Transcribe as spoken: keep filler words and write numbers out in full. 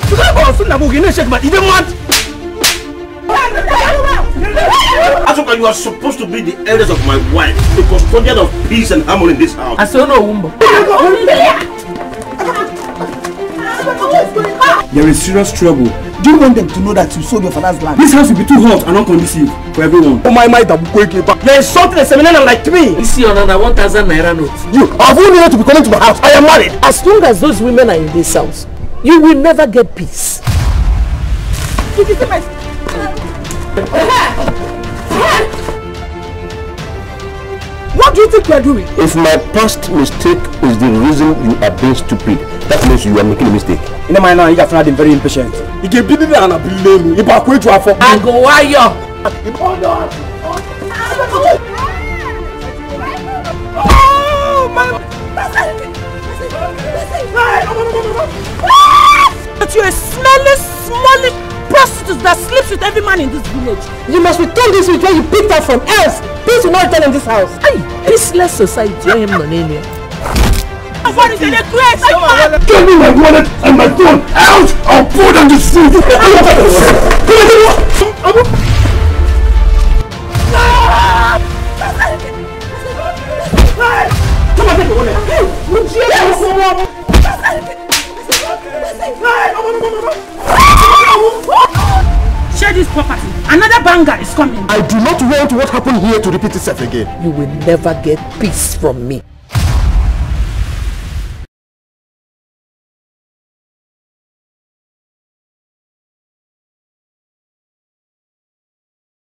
Asuka, you are supposed to be the eldest of my wife, the custodian of peace and harmony in this house. I saw no wumbo. There is serious trouble. Do you want them to know that you sold your father's land? This house will be too hot and unconducive for everyone. Oh my my There is something a seminar like me. You see another one thousand naira note. You have only to be coming to my house. I am married. As long as those women are in this house, you will never get peace. What do you think you are doing? If my past mistake is the reason you are being stupid, that means you are making a mistake. In my mind, you have been very impatient. You can be the one and blame you. You are going to have fun. I go why you? Oh my! But you're a smelly, smelly prostitute that sleeps with every man in this village. You must return this with where you picked up from, else peace will not return in this house. Hey, peaceless society. I am not in here. What is it? A great man! Give me my wallet and my phone out! I'll put on the street! Share this property. Another banger is coming. I do not want what happened here to repeat itself again. You will never get peace from me.